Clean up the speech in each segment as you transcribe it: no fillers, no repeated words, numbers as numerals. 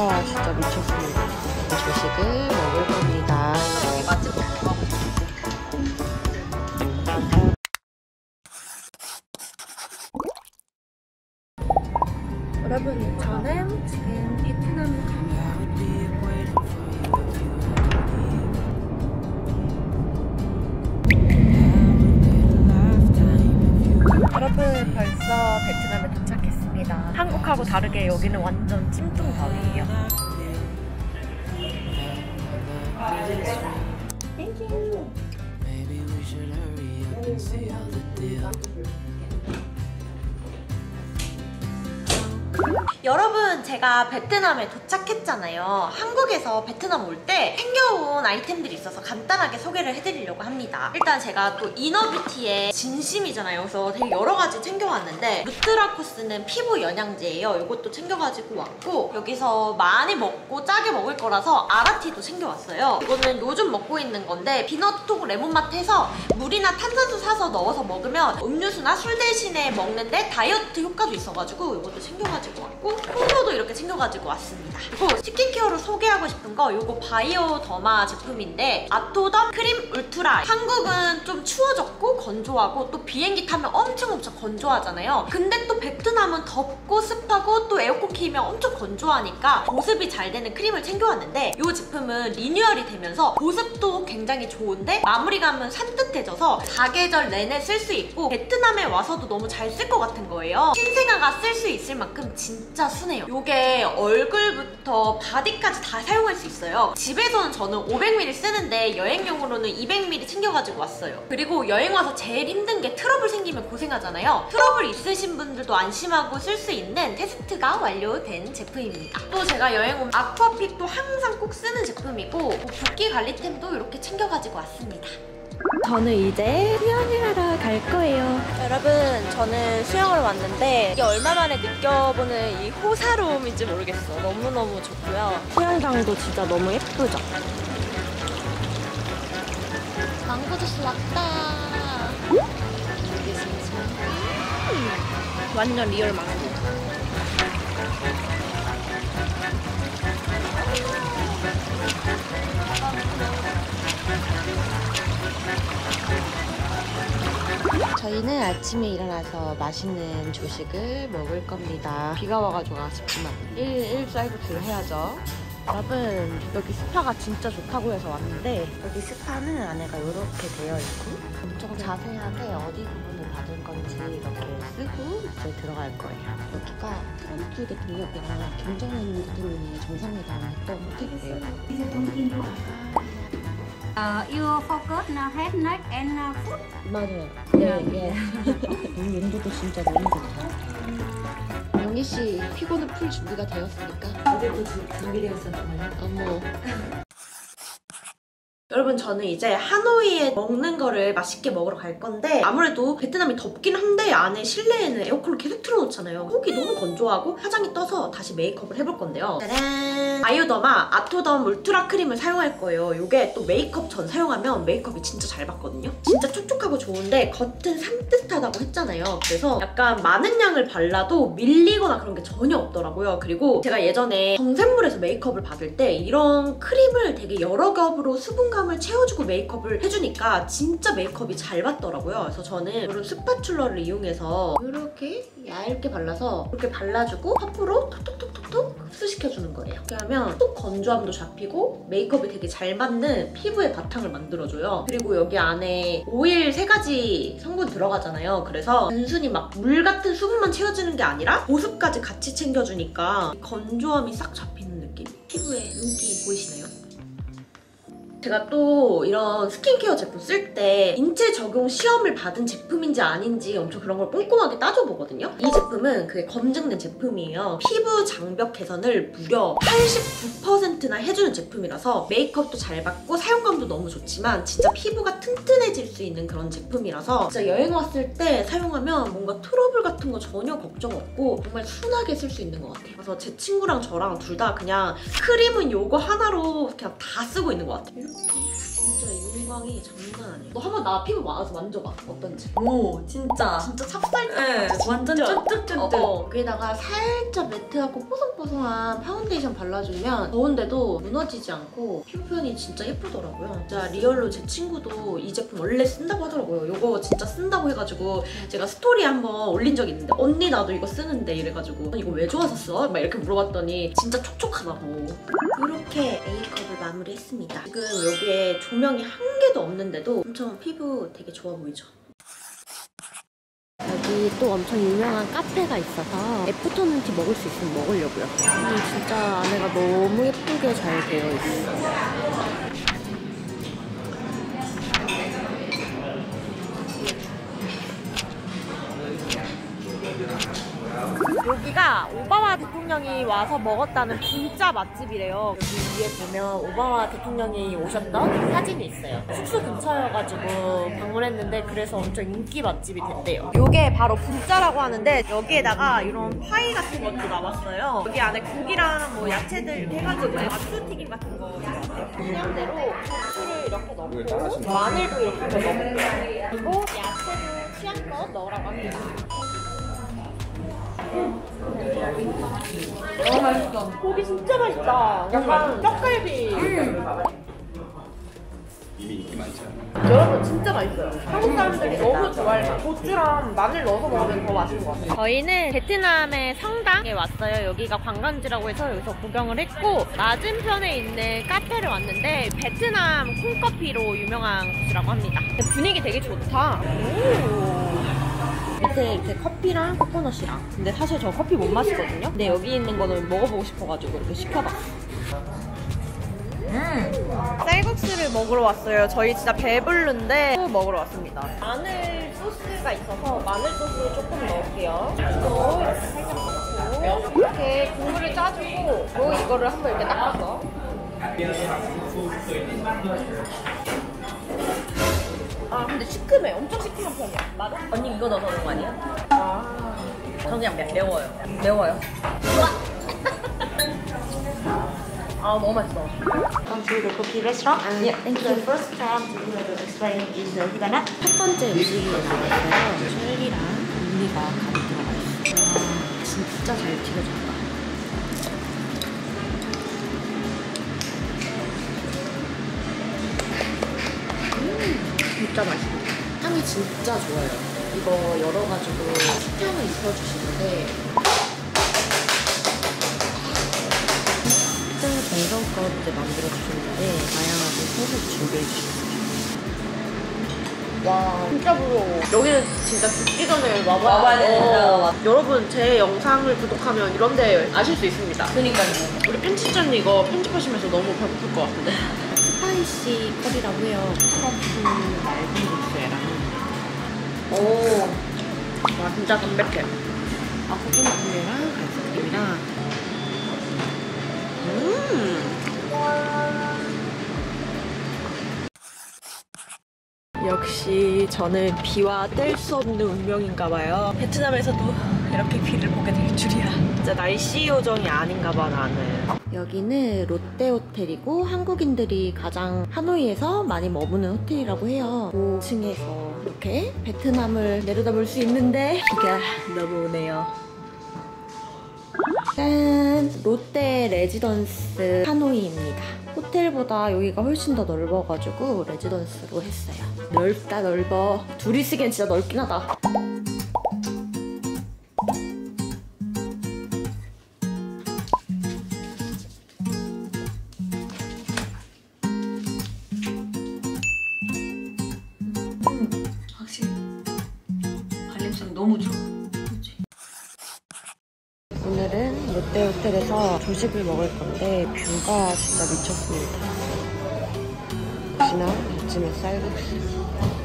와 진짜 미쳤습니다. 조식을 먹을 겁니다. 맛집 먹어. 여러분, 저는 지금 베트남에 갑니다. 여러분, 벌써 베트남에 도착했습니다. 한국하고 다르게 여기는 완전 찜통더위예요. 여러분, 제가 베트남에 도착했잖아요. 한국에서 베트남 올 때 챙겨온 아이템들이 있어서 간단하게 소개를 해드리려고 합니다. 일단 제가 또 이너뷰티의 진심이잖아요. 그래서 되게 여러 가지 챙겨왔는데, 누트라코스는 피부 영양제예요. 이것도 챙겨가지고 왔고, 여기서 많이 먹고 짜게 먹을 거라서 아라티도 챙겨왔어요. 이거는 요즘 먹고 있는 건데 비너톡 레몬맛 해서 물이나 탄산수 사서 넣어서 먹으면 음료수나 술 대신에 먹는데 다이어트 효과도 있어가지고 이것도 챙겨가지고 왔고, 콩로도 이렇게 챙겨가지고 왔습니다. 그리고 스킨케어로 소개하고 싶은 거, 요거 바이오더마 제품인데 아토덤 크림 울트라. 한국은 좀 추워졌고 건조하고 또 비행기 타면 엄청 건조하잖아요. 근데 또 베트남은 덥고 습하고 또 에어컨 키면 엄청 건조하니까 보습이 잘 되는 크림을 챙겨왔는데, 이 제품은 리뉴얼이 되면서 보습도 굉장히 좋은데 마무리감은 산뜻해져서 사계절 내내 쓸 수 있고 베트남에 와서도 너무 잘 쓸 것 같은 거예요. 신생아가 쓸 수 있을 만큼 진짜 순해요. 이게 얼굴부터 바디까지 다 사용할 수 있어요. 집에서는 저는 500ml 쓰는데 여행용으로는 200ml 챙겨가지고 왔어요. 그리고 여행 와서 제일 힘든 게 트러블 생기면 고생하잖아요. 트러블 있으신 분들도 안심하고 쓸 수 있는 테스트가 완료된 제품입니다. 또 제가 여행 오면 아쿠아픽도 항상 꼭 쓰는 제품이고, 붓기 관리템도 이렇게 챙겨가지고 왔습니다. 저는 이제 수영을 하러 갈 거예요. 여러분, 저는 수영을 왔는데 이게 얼마 만에 느껴보는 이 호사로움인지 모르겠어. 너무너무 좋고요. 수영장도 진짜 너무 예쁘죠? 망고 주스 왔다. 완전 리얼 망고. 저희는 아침에 일어나서 맛있는 조식을 먹을 겁니다. 비가 와가지고 아쉽지만 일쌀국수를 해야죠. 여러분, 여기 스파가 진짜 좋다고 해서 왔는데, 여기 스파는 안에가 이렇게 되어 있고 엄청 자세하게 어디 부분을 받을 건지 이렇게 쓰고 이제 들어갈 거예요. 여기가 트럼프 대통령이랑 김정은 대통령이 정상회담을 했던 호텔이에요. Your focus head, neck, and foot. 맞아요. 네. 우리 연도도 진짜 너무 좋다. 영희 씨 피곤을 풀 준비가 되었습니까? 어제도 준비되어 있었나요? 어머. 여러분, 저는 이제 하노이에 먹는 거를 맛있게 먹으러 갈 건데, 아무래도 베트남이 덥긴 한데 안에 실내에는 에어컨을 계속 틀어놓잖아요. 속이 너무 건조하고 화장이 떠서 다시 메이크업을 해볼 건데요. 짜란! 바이오더마 아토덤 울트라 크림을 사용할 거예요. 이게 또 메이크업 전 사용하면 메이크업이 진짜 잘 받거든요. 진짜 촉촉하고 좋은데 겉은 산뜻하다고 했잖아요. 그래서 약간 많은 양을 발라도 밀리거나 그런 게 전혀 없더라고요. 그리고 제가 예전에 정샘물에서 메이크업을 받을 때 이런 크림을 되게 여러 겹으로 수분감 을 채워주고 메이크업을 해주니까 진짜 메이크업이 잘 받더라고요. 그래서 저는 이런 스파츌러를 이용해서 이렇게 얇게 발라서 이렇게 발라주고 퍼프로 톡톡톡톡톡 흡수시켜주는 거예요. 이렇게 하면 톡 건조함도 잡히고 메이크업이 되게 잘 맞는 피부의 바탕을 만들어줘요. 그리고 여기 안에 오일 3가지 성분 들어가잖아요. 그래서 단순히 막 물 같은 수분만 채워주는 게 아니라 보습까지 같이 챙겨주니까 건조함이 싹 잡히는 느낌? 피부에 윤기 보이시나요? 제가 또 이런 스킨케어 제품 쓸 때 인체 적용 시험을 받은 제품인지 아닌지 엄청 그런 걸 꼼꼼하게 따져보거든요. 이 제품은 그게 검증된 제품이에요. 피부 장벽 개선을 무려 89%나 해주는 제품이라서 메이크업도 잘 받고 사용감도 너무 좋지만 진짜 피부가 튼튼해질 수 있는 그런 제품이라서 진짜 여행 왔을 때 사용하면 뭔가 트러블 같은 거 전혀 걱정 없고 정말 순하게 쓸 수 있는 것 같아요. 그래서 제 친구랑 저랑 둘 다 그냥 크림은 요거 하나로 그냥 다 쓰고 있는 것 같아요. 진짜 이런 탄광이 장난 아니에요. 너 한번 나 피부 와서 만져봐. 어떤지. 오, 진짜. 진짜 찹쌀. 네, 완전 쫀득쫀득. 여기다가 살짝 매트하고 뽀송뽀송한 파운데이션 발라주면 더운데도 무너지지 않고 피부 표현이 진짜 예쁘더라고요. 진짜 리얼로 제 친구도 이 제품 원래 쓴다고 하더라고요. 이거 진짜 쓴다고 해가지고 제가 스토리에 한번 올린 적이 있는데 언니 나도 이거 쓰는데 이래가지고 이거 왜 좋아서 써? 막 이렇게 물어봤더니 진짜 촉촉하다고. 이렇게 메이크업을 마무리했습니다. 지금 여기에 조명이 한 개도 없는데도 엄청 피부 되게 좋아 보이죠? 여기 또 엄청 유명한 카페가 있어서 애프터눈 티 먹을 수 있으면 먹으려고요. 진짜 안에가 너무 예쁘게 잘 되어 있어요. 여기가 오바마 대통령이 와서 먹었다는 진짜 맛집이래요. 여기 위에 보면 오바마 대통령이 오셨던 사진이 있어요. 숙소 근처여가지고 방문했는데 그래서 엄청 인기 맛집이 됐대요. 이게 바로 분짜라고 하는데 여기에다가 이런 파이 같은 것도 나왔어요. 여기 안에 고기랑 뭐 야채들 이렇게 해가지고 맛술튀김 같은 거 나왔대요. 그냥대로 고추를 이렇게 넣고 마늘도 이렇게 넣고 그리고 야채도 취향껏 넣으라고 합니다. 너무 맛있어. 고기 진짜 맛있다. 약간 떡갈비. 이미 인기 많잖아. 여러분 진짜 맛있어요. 한국 사람들이 너무 좋아해요. 고추랑 마늘 넣어서 먹으면 더 맛있는 것 같아요. 저희는 베트남의 성당에 왔어요. 여기가 관광지라고 해서 여기서 구경을 했고 맞은편에 있는 카페를 왔는데 베트남 콩커피로 유명한 곳이라고 합니다. 분위기 되게 좋다. 오. 밑에 이렇게 커피랑 코코넛이랑. 근데 사실 저 커피 못 마시거든요. 근데 여기 있는 거는 먹어보고 싶어가지고 이렇게 시켜봤어. 쌀국수를 먹으러 왔어요. 저희 진짜 배부른데 먹으러 왔습니다. 마늘 소스가 있어서 마늘 소스 조금 넣을게요. 또 이렇게 살짝 넣고 이렇게 국물을 짜주고 또 이거를 한번 이렇게 닦아서 아 근데 시큼해. 엄청 시큼한 편이야. 맞아? 언니 이거 넣어서 그런 거 아니야? 아 저는 그냥 매워요. 매워요. 아 너무 맛있어. Come to the cookie restaurant. Yeah, thank The you. first time to explain is the hibanak. 첫 번째 음식이 나왔어요. 젤리랑 언니가 가득 들어가 있어요. 아, 진짜 잘 튀겨졌다. 진짜 맛있어. 향이 진짜 좋아요. 이거 열어가지고 식향을 입혀주시는데 정성껏 이제 만들어주셨는데 다양하게 소스 준비해주셨어요. 와 진짜 부러워. 여기는 진짜 죽기 전에 와봐야 된다. 여러분 제 영상을 구독하면 이런 데 아실 수 있습니다. 그니까요. 우리 편집자님 이거 편집하시면서 너무 배고플 것 같은데. 스파이시 커리라고 해요. 크러프 얇은 국수에랑 오, 와 진짜 담백해. 코코넛 우유랑 아이스크림이랑 역시 저는 비와 뗄 수 없는 운명인가봐요. 베트남에서도 이렇게 비를 보게 될 줄이야. 진짜 날씨 요정이 아닌가봐 나는. 여기는 롯데호텔이고 한국인들이 가장 하노이에서 많이 머무는 호텔이라고 해요. 5층에서 이렇게 베트남을 내려다볼 수 있는데 비가 너무 오네요. 짠! 롯데 레지던스 하노이입니다. 호텔보다 여기가 훨씬 더 넓어가지고 레지던스로 했어요. 넓다 넓어. 둘이 쓰기엔 진짜 넓긴 하다. 확실히 발냄새가 너무 좋아. 오늘은 롯데호텔에서 조식을 먹을 건데 뷰가 진짜 미쳤습니다. 역시나 아침에 쌀국수.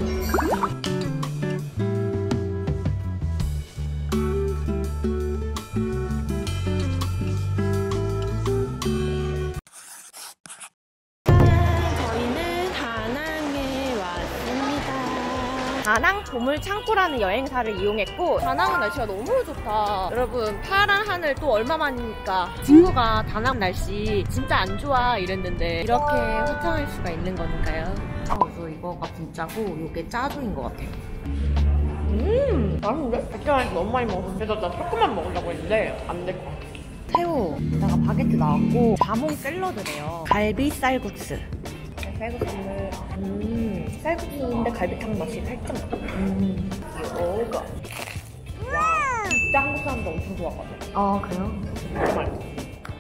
저희는 다낭에 왔습니다. 다낭 보물창고라는 여행사를 이용했고 다낭은 날씨가 너무 좋다. 여러분 파란 하늘 또 얼마만이니까 친구가 다낭 날씨 진짜 안 좋아 이랬는데 이렇게 화창할 수가 있는 건가요? 그래서 이거가 분짜고 이게 짜조인 것 같아요. 맛있는데? 백종원에서 너무 많이 먹어서 그래서 나 조금만 먹으려고 했는데 안 될 것 같아. 새우에다가 바게트 나왔고 자몽 샐러드래요. 갈비 쌀국수. 쌀국수는 쌀국수인데 갈비탕 맛이 살짝 이거가 와 진짜 한국 사람들 엄청 좋아하거든. 아 그래요? 진짜 맛있어.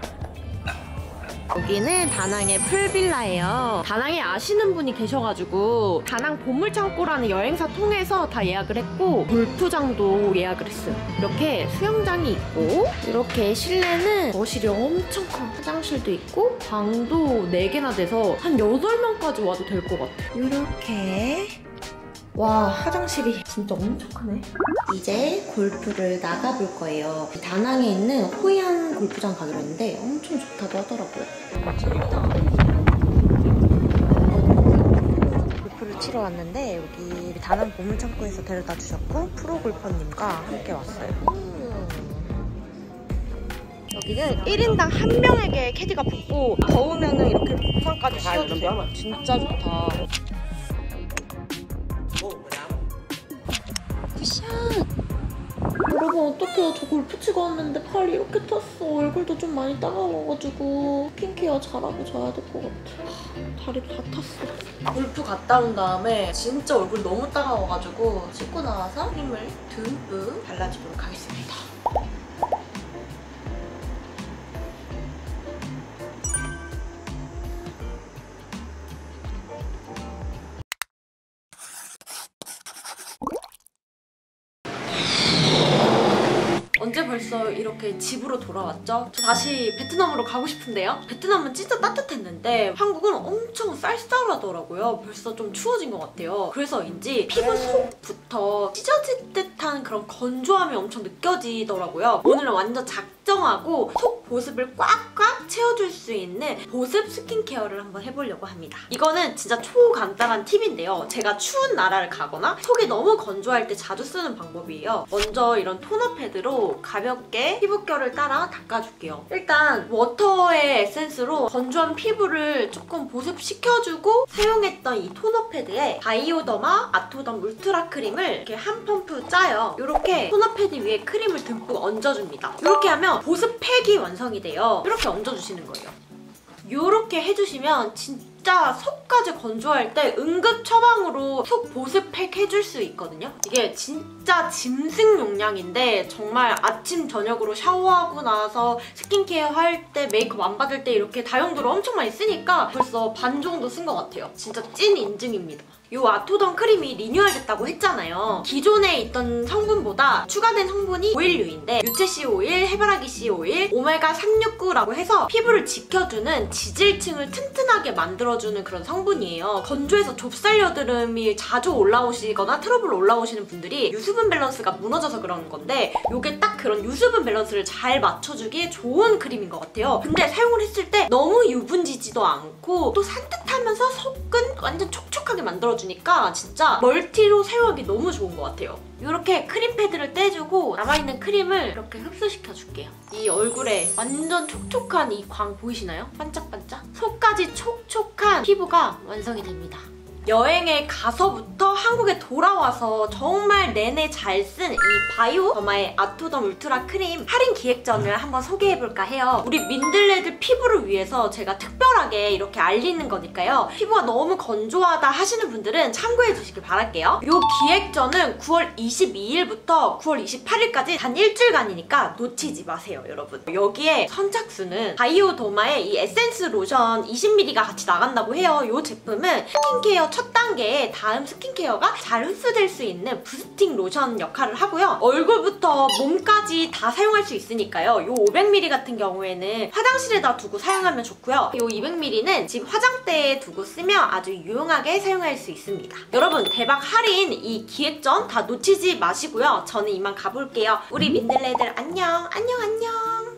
여기는 다낭의 풀빌라예요. 다낭에 아시는 분이 계셔가지고 다낭 보물창고라는 여행사 통해서 다 예약을 했고 골프장도 예약을 했어요. 이렇게 수영장이 있고 이렇게 실내는 거실이 엄청 커. 화장실도 있고 방도 4개나 돼서 한 8명까지 와도 될 것 같아. 이렇게 와 화장실이 진짜 엄청 크네. 이제 골프를 나가볼 거예요. 다낭에 있는 호이안 골프장 가기로 했는데 엄청 좋다고 하더라고요. 골프를 치러 왔는데 여기 다낭 보물창고에서 데려다 주셨고 프로골퍼님과 함께 왔어요. 여기는 1인당 1명에게 캐디가 붙고 더우면은 이렇게 보상까지 씌워주세요. 진짜 좋다. 여러분 어떡해요. 저 골프 치고 왔는데 팔이 이렇게 탔어. 얼굴도 좀 많이 따가워가지고 스킨케어 잘하고 자야 될 것 같아. 다리 다 탔어. 골프 갔다 온 다음에 진짜 얼굴이 너무 따가워가지고 씻고 나와서 크림을 듬뿍 발라주도록 하겠습니다. 언제 벌써 이렇게 집으로 돌아왔죠? 저 다시 베트남으로 가고 싶은데요? 베트남은 진짜 따뜻했는데 한국은 엄청 쌀쌀하더라고요. 벌써 좀 추워진 것 같아요. 그래서인지 피부 속부터 찢어질 듯한 그런 건조함이 엄청 느껴지더라고요. 오늘은 완전 작정하고 속 보습을 꽉꽉 채워줄 수 있는 보습 스킨케어를 한번 해보려고 합니다. 이거는 진짜 초간단한 팁인데요. 제가 추운 나라를 가거나 속이 너무 건조할 때 자주 쓰는 방법이에요. 먼저 이런 토너 패드로 가볍게 피부결을 따라 닦아줄게요. 일단 워터의 에센스로 건조한 피부를 조금 보습시켜주고 사용했던 이 토너 패드에 바이오더마 아토덤 울트라 크림을 이렇게 한 펌프 짜요. 이렇게 토너 패드 위에 크림을 듬뿍 얹어줍니다. 이렇게 하면 보습팩이 완성이 돼요. 이렇게 얹어주시는 거예요. 이렇게 해주시면 진짜 속까지 건조할 때 응급 처방으로 속 보습팩 해줄 수 있거든요. 이게 진짜 짐승 용량인데 정말 아침 저녁으로 샤워하고 나서 스킨케어 할 때 메이크업 안 받을 때 이렇게 다용도로 엄청 많이 쓰니까 벌써 반 정도 쓴 것 같아요. 진짜 찐 인증입니다. 이 아토덤 크림이 리뉴얼 됐다고 했잖아요. 기존에 있던 성분보다 추가된 성분이 오일류인데 유채씨 오일, 해바라기 씨 오일, 오메가 369라고 해서 피부를 지켜주는 지질층을 튼튼하게 만들어주는 그런 성분이에요. 건조해서 좁쌀 여드름이 자주 올라오시거나 트러블 올라오시는 분들이 유수분 밸런스가 무너져서 그러는 건데 이게 딱 그런 유수분 밸런스를 잘 맞춰주기에 좋은 크림인 것 같아요. 근데 사용을 했을 때 너무 유분지지도 않고 또 산뜻하면서 속은 완전 촉촉하게 만들어주니까 진짜 멀티로 사용하기 너무 좋은 것 같아요. 이렇게 크림 패드를 떼주고 남아있는 크림을 이렇게 흡수시켜줄게요. 이 얼굴에 완전 촉촉한 이 광 보이시나요? 반짝반짝? 속까지 촉촉한 피부가 완성이 됩니다. 여행에 가서부터 한국에 돌아와서 정말 내내 잘 쓴 이 바이오더마의 아토덤 울트라 크림 할인 기획전을 한번 소개해볼까 해요. 우리 민들레들 피부를 위해서 제가 특별하게 이렇게 알리는 거니까요. 피부가 너무 건조하다 하시는 분들은 참고해주시길 바랄게요. 이 기획전은 9월 22일부터 9월 28일까지 단 일주일간이니까 놓치지 마세요, 여러분. 여기에 선착순은 바이오더마의 이 에센스 로션 20ml가 같이 나간다고 해요. 이 제품은 스킨케어 첫 단계에 다음 스킨케어가 잘 흡수될 수 있는 부스팅 로션 역할을 하고요. 얼굴부터 몸까지 다 사용할 수 있으니까요. 이 500ml 같은 경우에는 화장실에다 두고 사용하면 좋고요. 이 200ml는 집 화장대에 두고 쓰면 아주 유용하게 사용할 수 있습니다. 여러분 대박 할인 이 기획전 다 놓치지 마시고요. 저는 이만 가볼게요. 우리 민들레들 안녕 안녕 안녕.